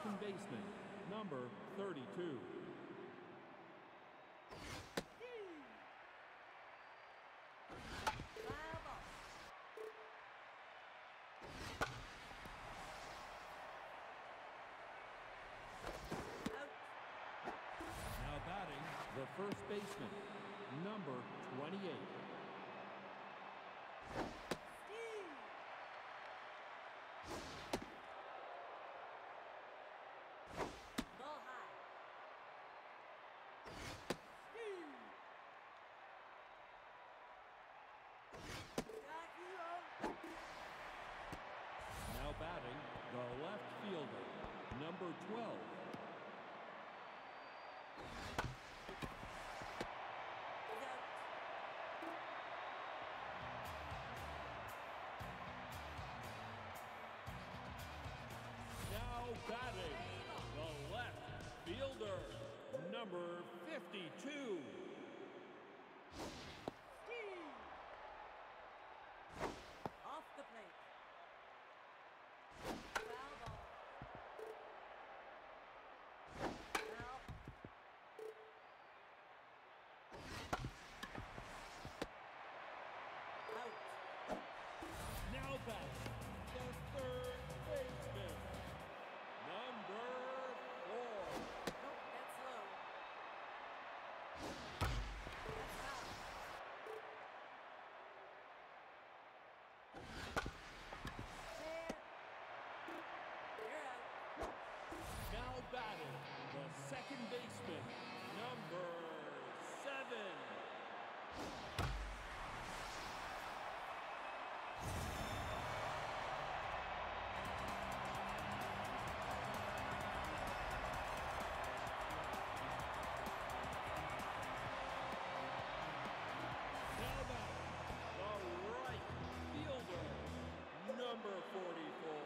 second baseman, number 32. Now batting, the first baseman, number 28. Now batting, the left fielder, number 12. Now batting, the left fielder, number 52. Off the plate. Foul ball. Foul. Out. Now batting, the third baseman, number 4. Nope, that's low. That's foul. You're out. Now batting, the second baseman, number 7. Now batting, the right fielder, number 44.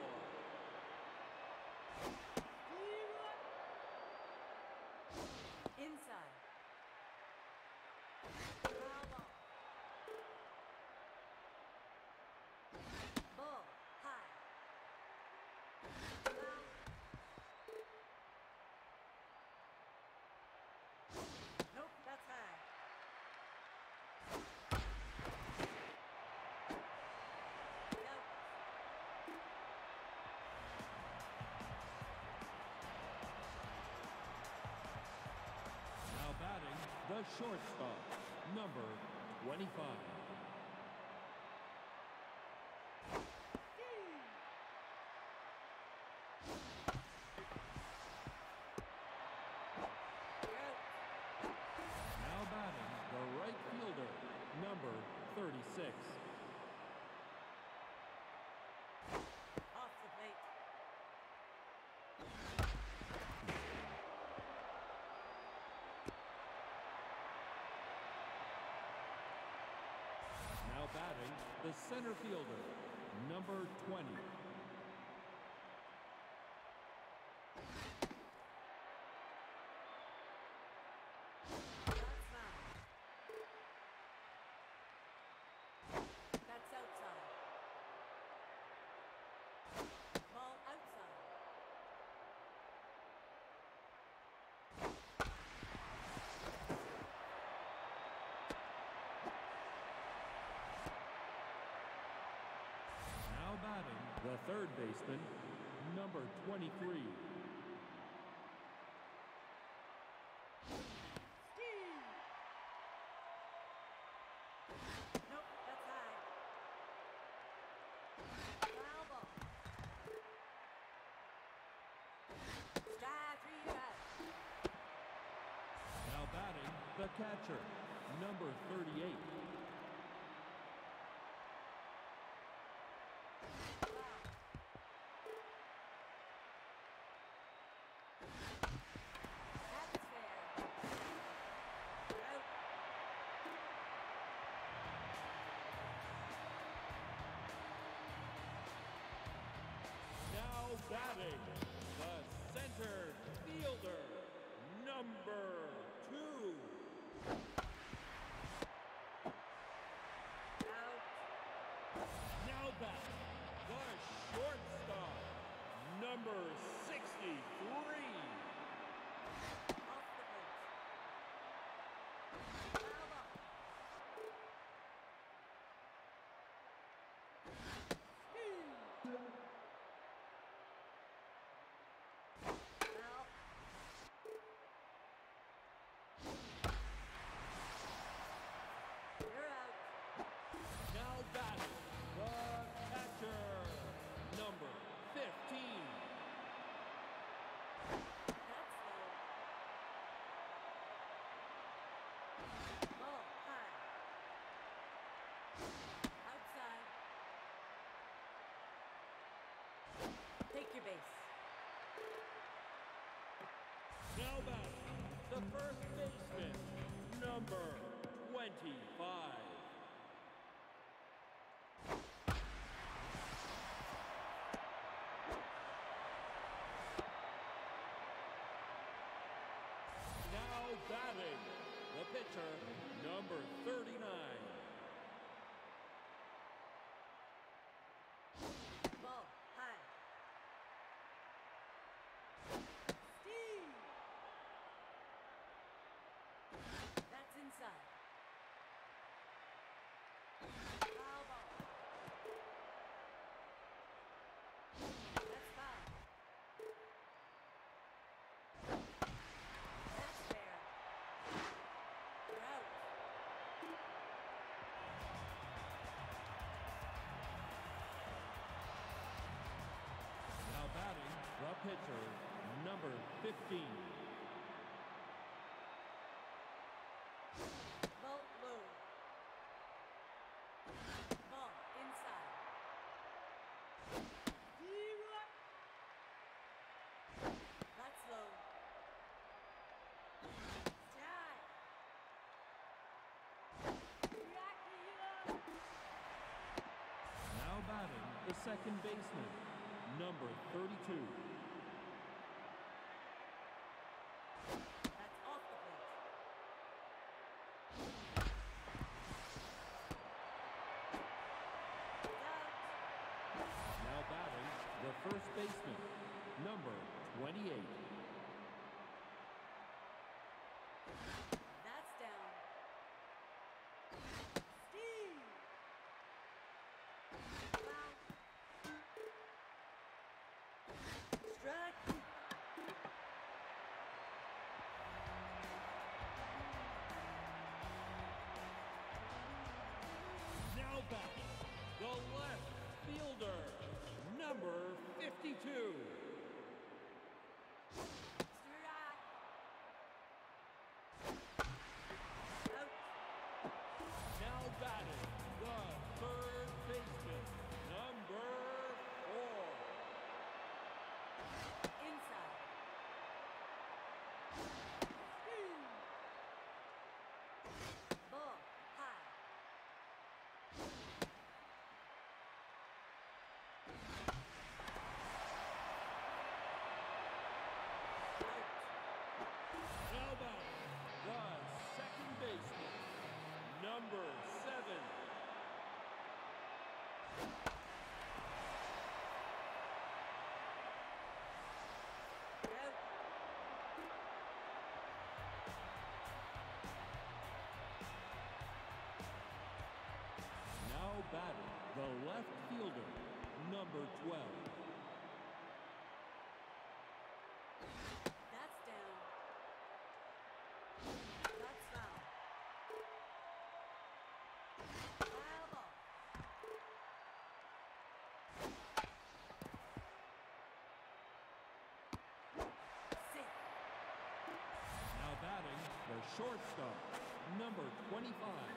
Inside. Foul ball. Ball high. Foul. Nope, that's high. Nope. Now batting, the shortstop, number 25. Now batting, the right fielder, number 36. Off the plate. Now batting, the center fielder, number 20. That's foul. That's outside. Ball outside. Now batting, the third baseman, number 23. Nope, that's high. Foul ball. Strike 3 out. Now batting, the catcher, number 38. That's fair. You're out. Now batting, the center fielder, number 2. Out. Now batting, the shortstop, number 63. the first baseman, number 25. Now batting, the pitcher, number 39. Ball high. Steve. That's inside. Foul ball. That's foul. That's fair. You're out. Now batting, the pitcher, number 15. Ball low. Ball inside. That's low. Strike. Now batting, the second baseman, number 32. That's off the plate. Out. Now batting, the first baseman, number 28. That's down. Steve. Foul. Strike. Now batting, the left fielder, number 52. Strike. Out. Now batting, the third baseman, number 4. Inside. Ball high. Now batting, the second baseman, number 7. Out. Now batting, the left fielder, number 12. That's down. That's foul. Foul ball. Safe. Now batting, the shortstop, number 25.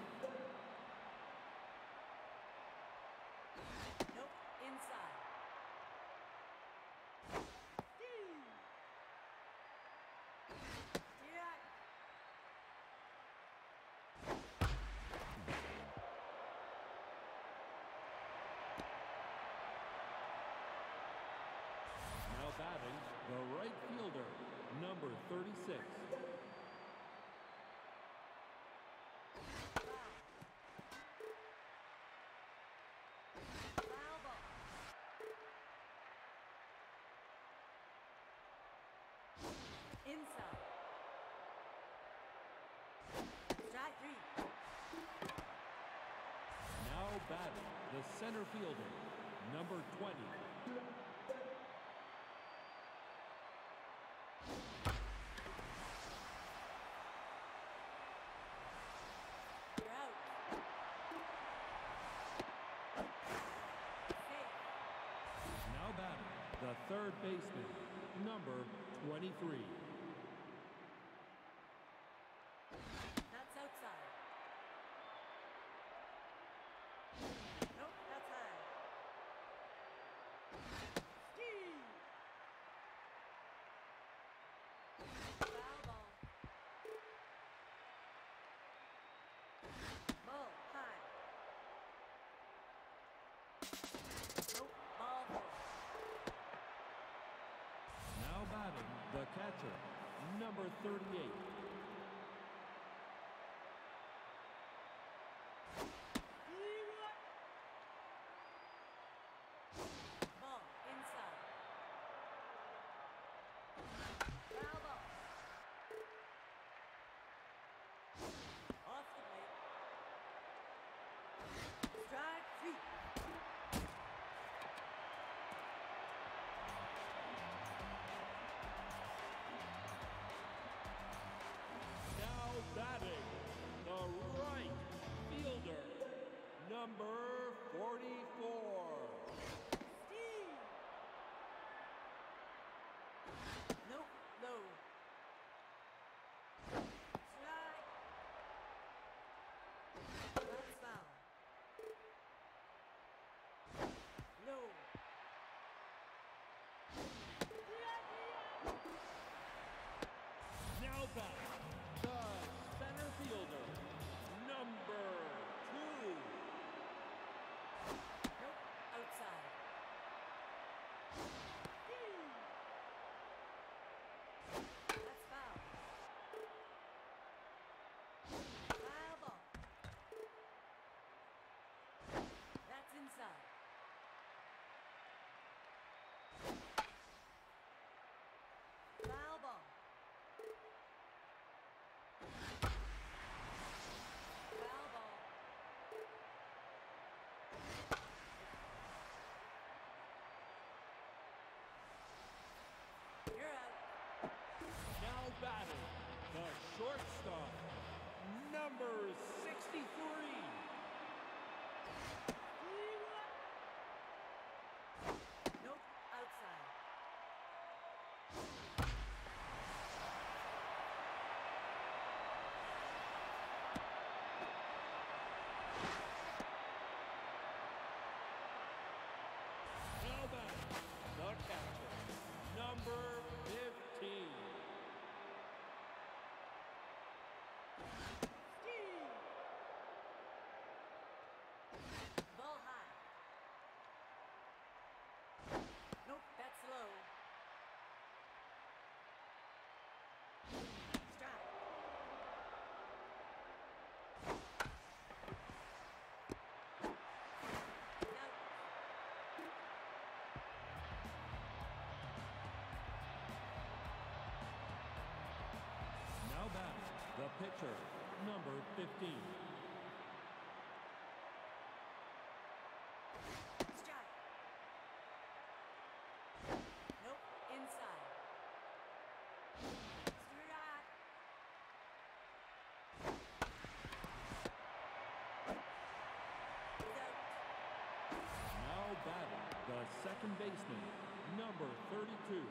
Nope. Inside. Strike. Now batting, the right fielder, number 36. Foul. Foul ball. Inside. Strike 3. Now batting, the center fielder, number 20. You're out. Safe. Now batting, the third baseman, number 23. That's outside. Nope, that's high. Steve. Foul ball. batting, the catcher, number 38. Ball inside. Foul ball. Off the plate. Strike 3. Now batting, the right fielder, number 44. Steve. Nope, low. Strike. That's foul. Low. Now batting, the center fielder, number 2. Nope, outside. That's foul. Foul ball. That's inside. Foul ball. Foul ball. You're out. Now batting, the shortstop, number 63. Nope, outside. Now batting, the catcher, number 15. Ball high. Nope, that's low. Strike. Out. Now batting, the pitcher, number 15. Strike. Nope, inside. Strike. He's out. Now batting, the second baseman, number 32.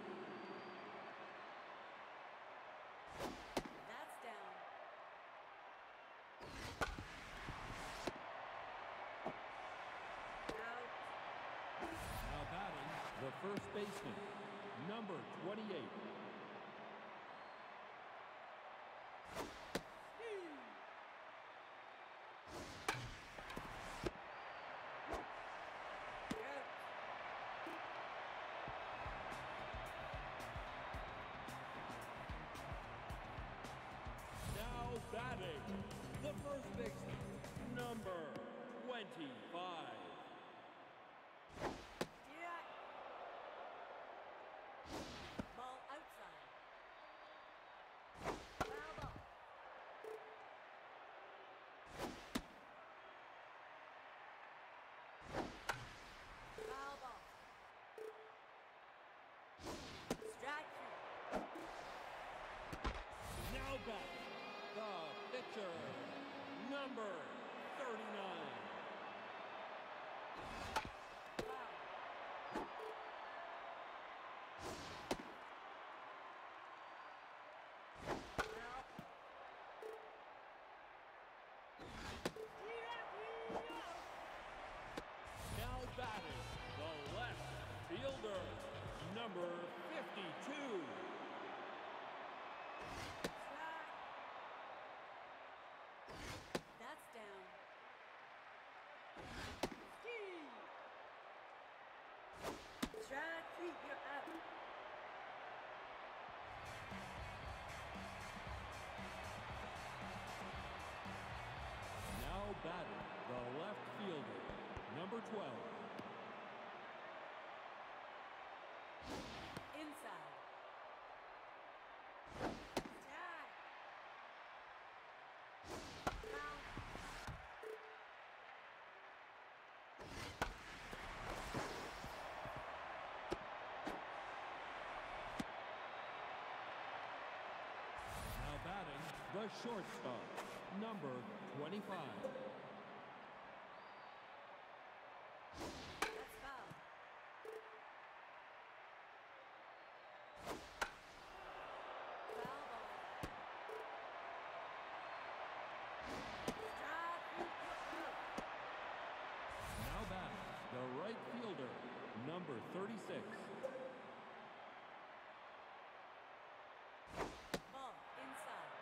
That's down. Out. Now batting, the first baseman, number 28. You're out. Now batting, the first baseman, number 25. Strike. Ball outside. Foul ball. Foul ball. Strike 3. Now batting, the pitcher, number 39. the shortstop, number 25. That's foul. Foul ball. Strike. Now back, the right fielder, number 36. Ball inside.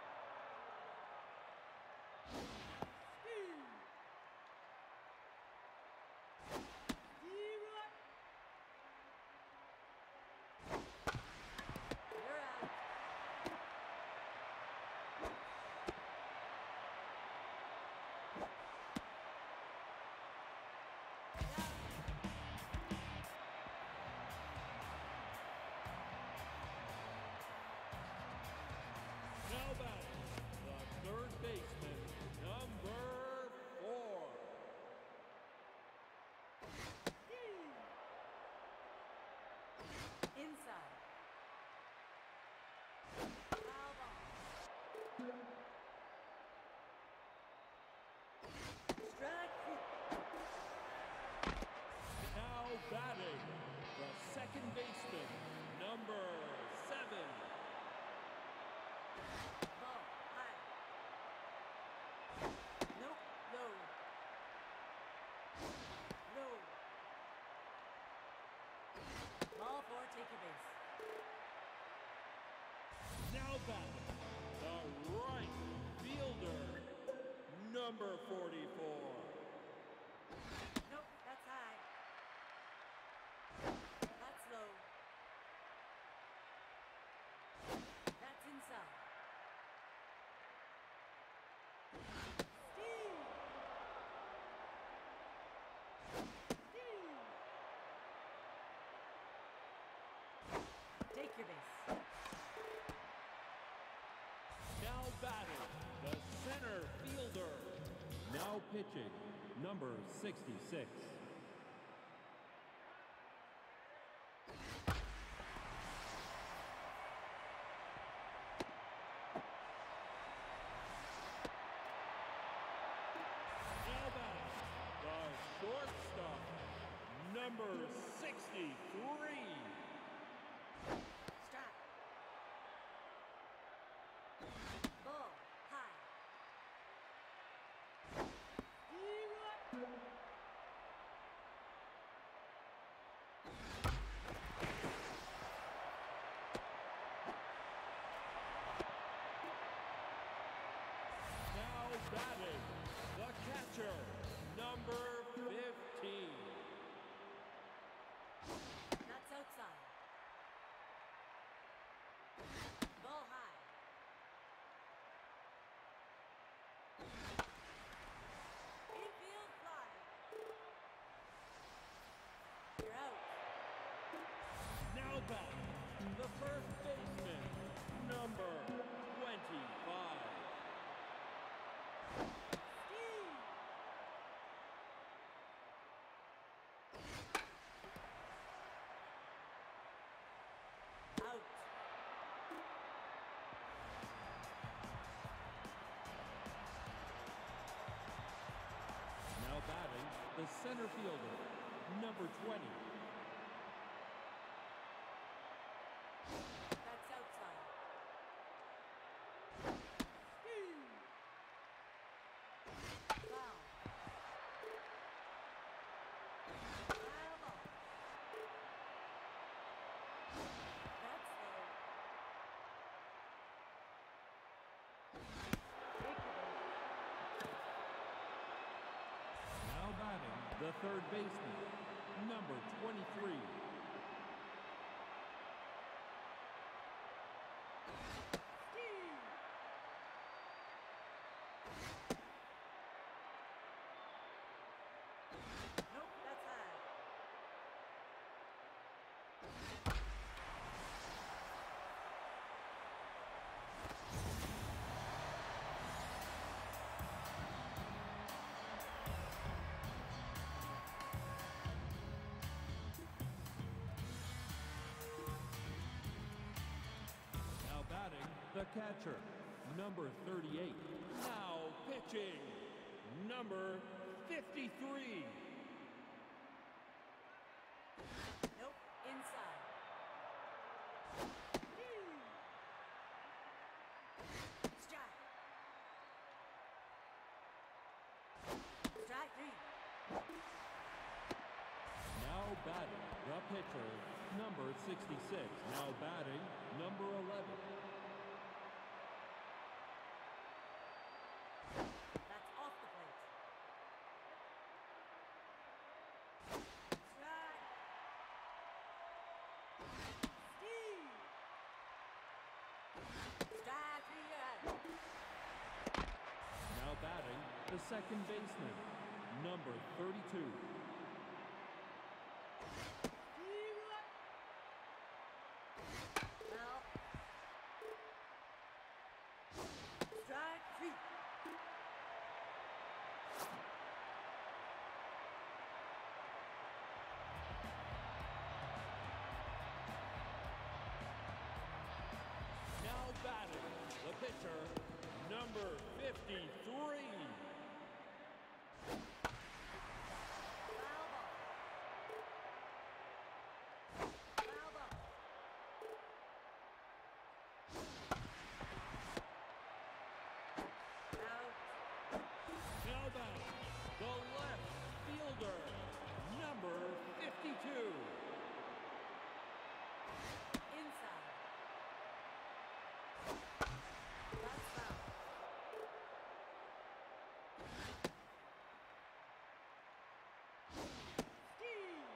You're out. Now back, the third baseman, number 4. Inside. Foul ball. Strike. Now batting, the second baseman, number 7. Ball high. Nope. Low. Low. Ball 4, take your base. Now batting, the right fielder, number 44. Nope, that's high. That's low. That's inside. Steve. Take your base. Now batting, the center fielder. Now pitching, number 66. Now batting, the shortstop, number 63. Strike. Ball high. Now batting, the catcher, number 15. That's outside. Ball high. Infield fly. You're out. Now batting, the first baseman, number 25. Steve. Out. Now batting, the center fielder, number 20. That's outside. Foul. Foul ball. That's low. Take your base. Now batting, the third baseman, number 23. Nope, that's high. Now batting, the catcher, number 38. Now pitching, number 53. Nope. Inside. Strike. Strike 3. Now batting, the pitcher, number 66. Now batting, number 11. That's off the plate. Strike. Steve. Strike 3 ahead. Now batting, the second baseman, number 32. Now. Strike 3. Now batting, the pitcher, number 53. Foul ball. Foul ball. Out. Now batting, the left fielder, number 52. Inside. That's foul. Steve.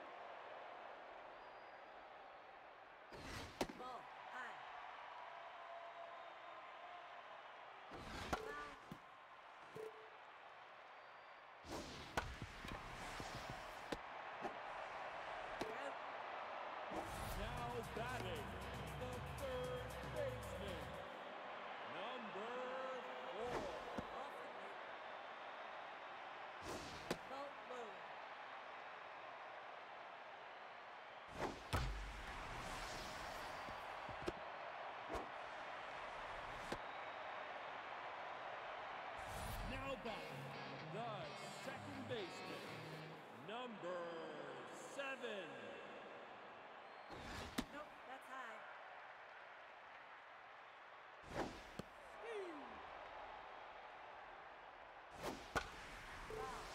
Ball high. Foul. Out. Now batting, the third baseman, number 4. Off the plate. Ball low. Now batting, the second baseman, number 7. Nope, that's high. Foul.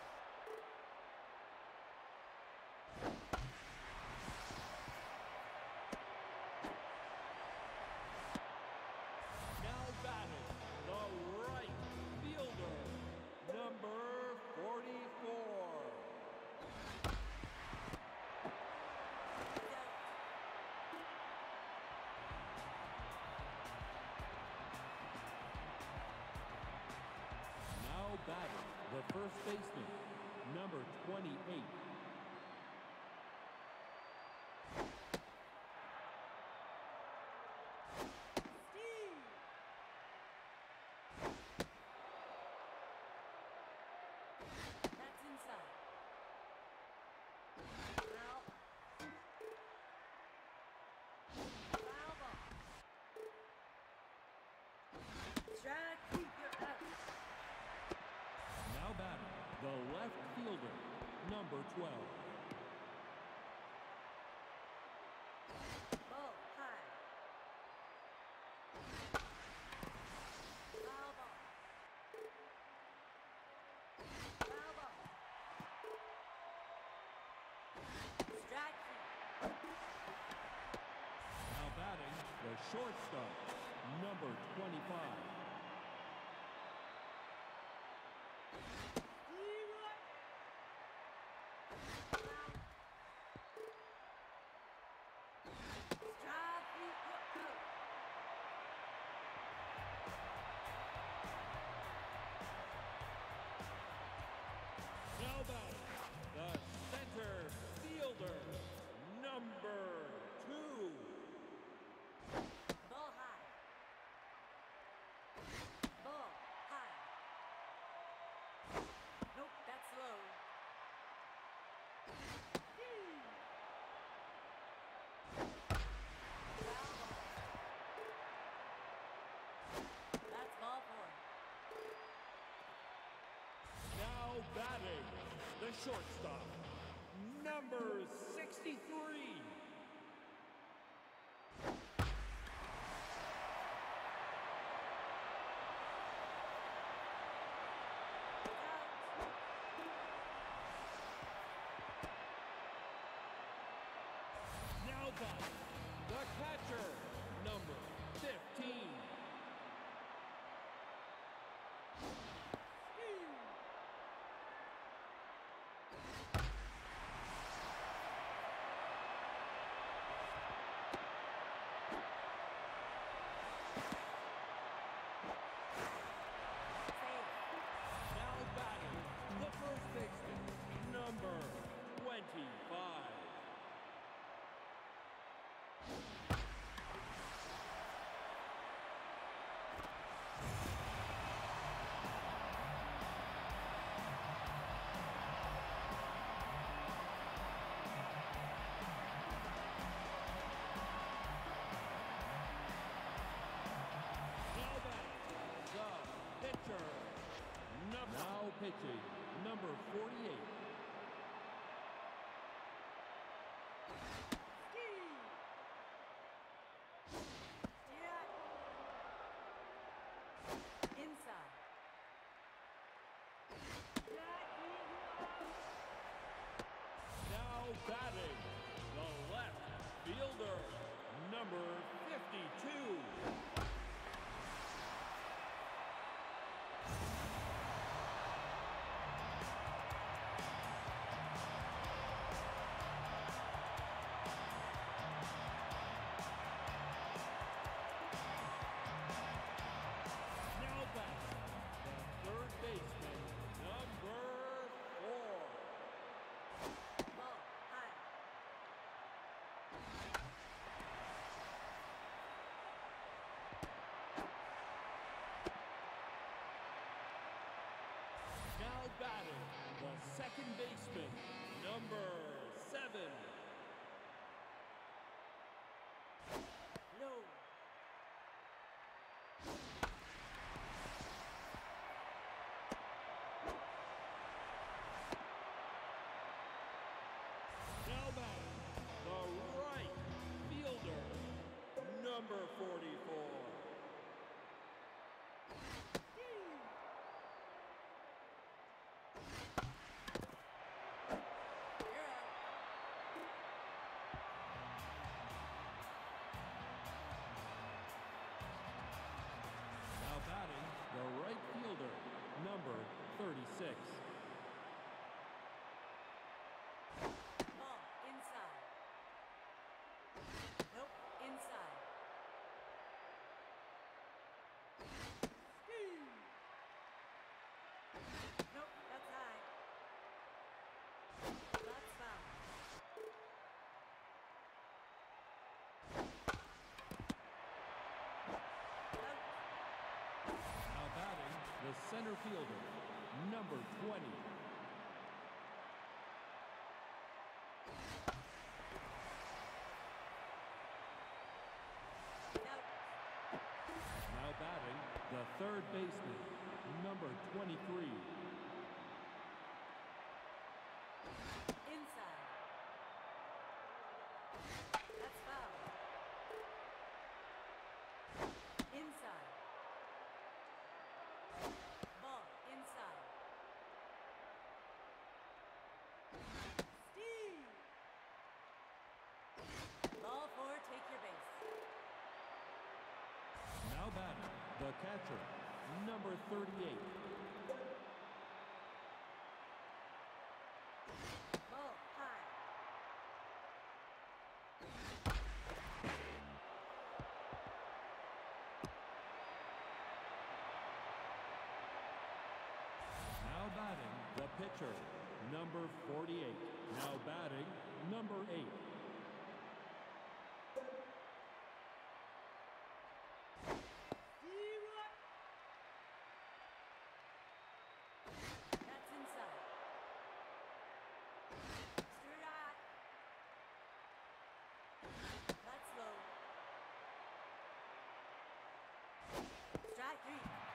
Now batting, the right fielder, number 44. Now batting, the first baseman, number 28. Steve. That's inside. Foul. Foul ball. Strike 3. You're out. Now batting, the left fielder, number 12. Ball high. Foul ball. Foul ball. Strike 3. Now batting, the shortstop, number 25. Foul. Strike 3. You're out. Now batting, the center fielder, number 2. Ball high. batting, the shortstop, number 63. Now batting, the catcher, number 15. Now batting, the first baseman, number 25. Now pitching, number 48. Inside. Now batting, the left fielder, number 52. Baseman, number 4. Ball high. Now batting, the second baseman, number 7. Low. Now batting, the right fielder, number 44. You're out. Now batting, the right fielder, number 36. Ball inside. Nope, inside. Nope, that's high. That's foul. Out. Now batting, the center fielder, number 20. Out. Now batting, the third baseman, number 23. Inside. That's foul. Inside. Ball inside. Steve. Ball 4, take your base. Now batting, the catcher, number 38. Ball high. Now batting, the pitcher, number 48. Now batting, number 8. That's inside. Straight. That's low. Strike 3.